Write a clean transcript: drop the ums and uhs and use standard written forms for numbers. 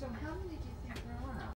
So how many do you think there are?